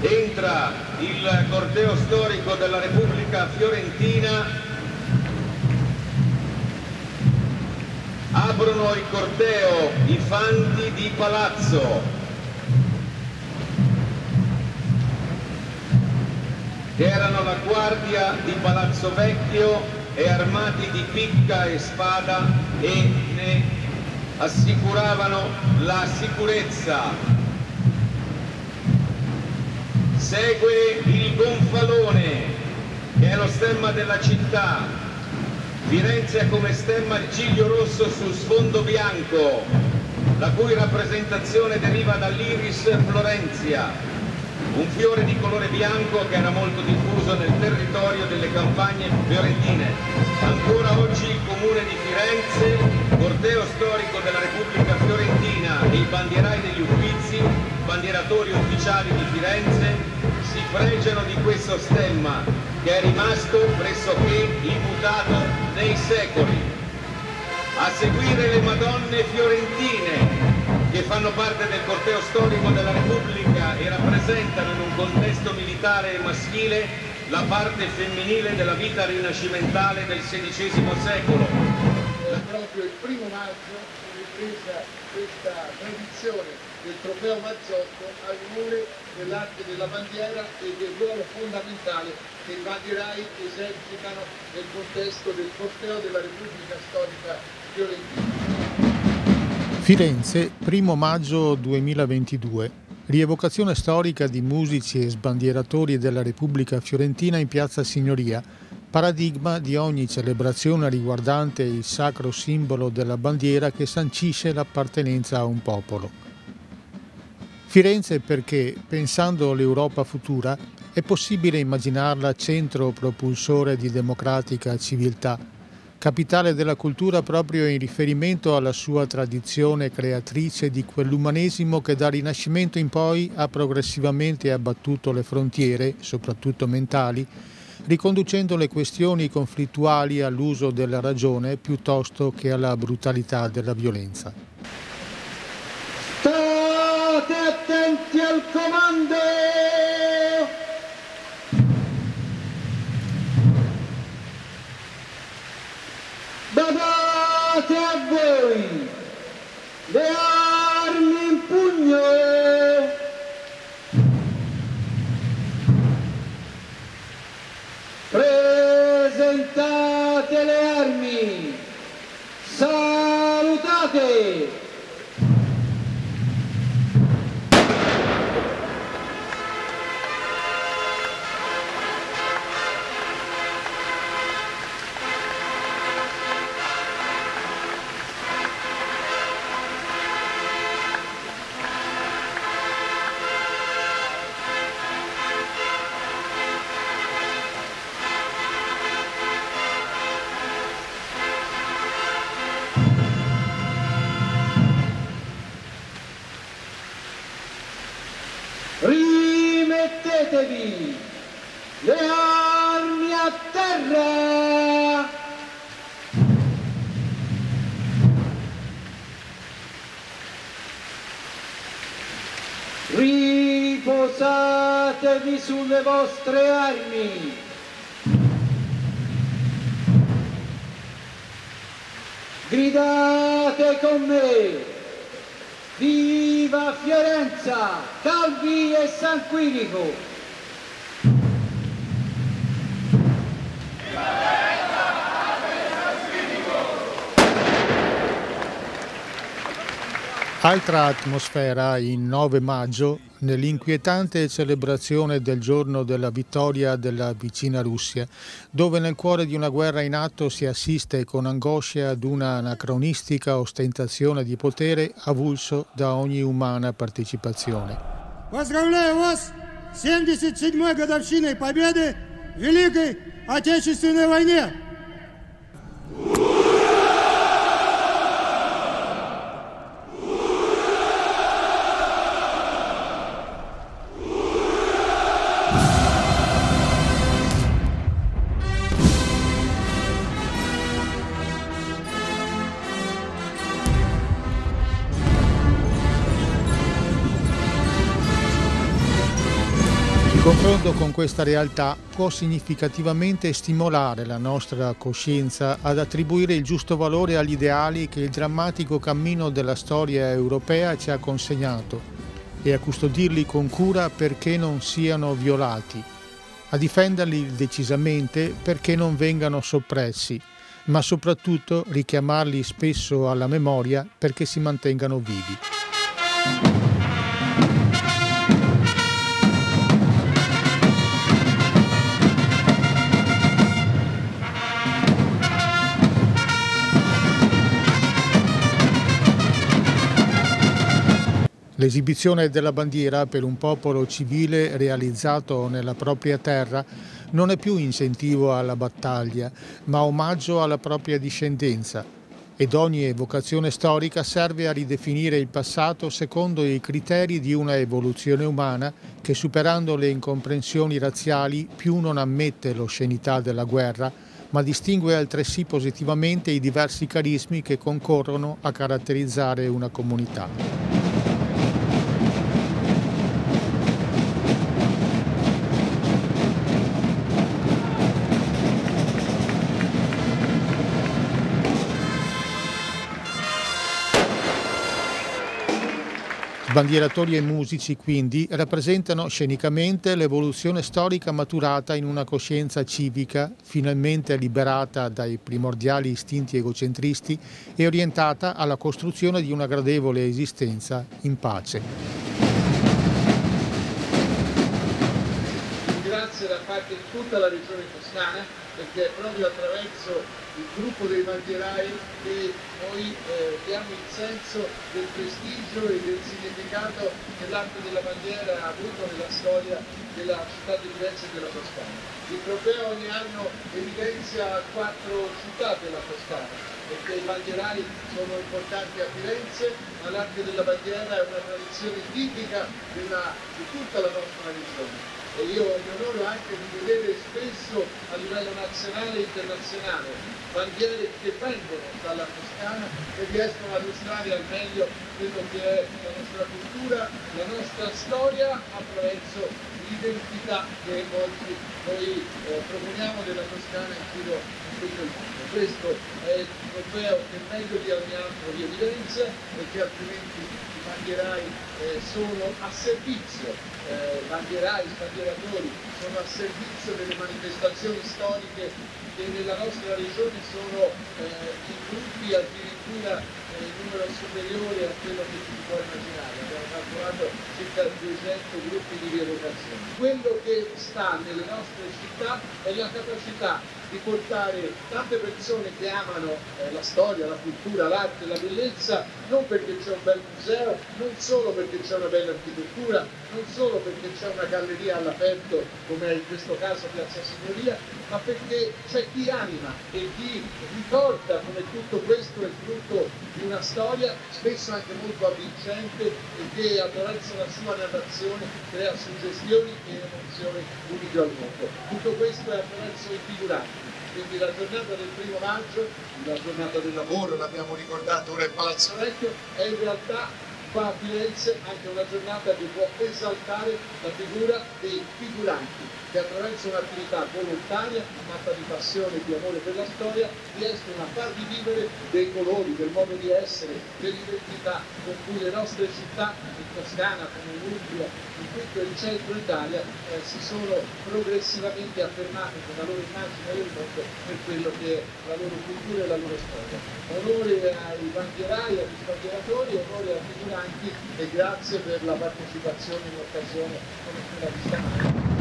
entra il corteo storico della Repubblica Fiorentina, aprono il corteo i fanti di Palazzo, che erano la guardia di Palazzo Vecchio e armati di picca e spada e ne assicuravano la sicurezza. Segue il gonfalone, che è lo stemma della città. Firenze ha come stemma il ciglio rosso su sfondo bianco, la cui rappresentazione deriva dall'iris florentia, un fiore di colore bianco che era molto diffuso nel territorio delle campagne fiorentine. Ancora oggi il comune di Firenze, corteo storico della Repubblica Fiorentina e i bandierai degli Uffizi, bandieratori ufficiali di Firenze, si fregiano di questo stemma che è rimasto pressoché immutato nei secoli. A seguire le Madonne fiorentine, che fanno parte del corteo storico della Repubblica e rappresentano in un contesto militare e maschile la parte femminile della vita rinascimentale del XVI secolo. Proprio il 1° maggio è ripresa questa tradizione del trofeo Mazzotto all'onore dell'arte della bandiera e del ruolo fondamentale che i bandierai esercitano nel contesto del corteo della Repubblica Storica Fiorentina. Firenze, 1° maggio 2022. Rievocazione storica di musici e sbandieratori della Repubblica Fiorentina in Piazza Signoria, paradigma di ogni celebrazione riguardante il sacro simbolo della bandiera che sancisce l'appartenenza a un popolo. Firenze perché, pensando all'Europa futura, è possibile immaginarla centro propulsore di democratica civiltà, capitale della cultura proprio in riferimento alla sua tradizione creatrice di quell'umanesimo che dal Rinascimento in poi ha progressivamente abbattuto le frontiere, soprattutto mentali, riconducendo le questioni conflittuali all'uso della ragione piuttosto che alla brutalità della violenza. State attenti al comando! Badate a voi! Le armi in pugno! Presentate le armi! Salutate! Rimettetevi le armi a terra! Riposatevi sulle vostre armi! Gridate con me! Viva Fiorenza, Calvi e San Quirico! Altra atmosfera il 9 maggio nell'inquietante celebrazione del giorno della vittoria della vicina Russia, dove nel cuore di una guerra in atto si assiste con angoscia ad una anacronistica ostentazione di potere avulso da ogni umana partecipazione. Поздравляю вас с 77-й годовщиной победы в Великой Отечественной войне! confronto con questa realtà può significativamente stimolare la nostra coscienza ad attribuire il giusto valore agli ideali che il drammatico cammino della storia europea ci ha consegnato e a custodirli con cura perché non siano violati, a difenderli decisamente perché non vengano soppressi, ma soprattutto richiamarli spesso alla memoria perché si mantengano vivi. L'esibizione della bandiera per un popolo civile realizzato nella propria terra non è più incentivo alla battaglia, ma omaggio alla propria discendenza, ed ogni evocazione storica serve a ridefinire il passato secondo i criteri di una evoluzione umana che, superando le incomprensioni razziali, più non ammette l'oscenità della guerra, ma distingue altresì positivamente i diversi carismi che concorrono a caratterizzare una comunità. Sbandieratori e musici, quindi, rappresentano scenicamente l'evoluzione storica maturata in una coscienza civica finalmente liberata dai primordiali istinti egocentristi e orientata alla costruzione di una gradevole esistenza in pace. Grazie da parte di tutta la regione toscana, perché è proprio attraverso il gruppo dei bandierai che noi diamo il senso del prestigio e del significato che l'arte della bandiera ha avuto nella storia della città di Firenze e della Toscana. Il trofeo ogni anno evidenzia 4 città della Toscana, perché i bandierai sono importanti a Firenze, ma l'arte della bandiera è una tradizione tipica di tutta la nostra regione. E io ho l'onore anche di vedere spesso a livello nazionale e internazionale bandiere che vengono dalla Toscana e riescono a illustrare al meglio quello che è la nostra cultura, la nostra storia attraverso l'identità che oggi noi proponiamo della Toscana in giro in tutto il mondo. Questo è il trofeo che meglio di ogni altro vi evidenzia, perché altrimenti i bandierai sono a servizio, bandierai, sbandieratori sono a servizio delle manifestazioni storiche che nella nostra regione sono in gruppi addirittura in numero superiore a quello che si può immaginare. Abbiamo calcolato circa 200 gruppi di rievocazione. Quello che sta nelle nostre città è la capacità di portare tante persone che amano la storia, la cultura, l'arte, la bellezza, non perché c'è un bel museo, non solo perché c'è una bella architettura, non solo perché c'è una galleria all'aperto, come è in questo caso Piazza Signoria, ma perché c'è chi anima e chi ricorda come tutto questo è frutto di una storia spesso anche molto avvincente e che attraverso la sua narrazione crea suggestioni e emozioni uniche al mondo. Tutto questo è attraverso i figuranti. Quindi la giornata del 1° maggio, la giornata del lavoro, l'abbiamo ricordato ora in Palazzo Vecchio, è in realtà qua a Firenze anche una giornata che può esaltare la figura dei figuranti che attraverso un'attività volontaria, fatta di passione e di amore per la storia, riescono a farvi vivere dei colori, del modo di essere, dell'identità con cui le nostre città, in Toscana come in Umbria, in tutto il centro Italia, si sono progressivamente affermate con la loro immagine del mondo per quello che è la loro cultura e la loro storia. Onore ai bandierai, agli sbandieratori, onore ai figuranti e grazie per la partecipazione in occasione come quella di stamani.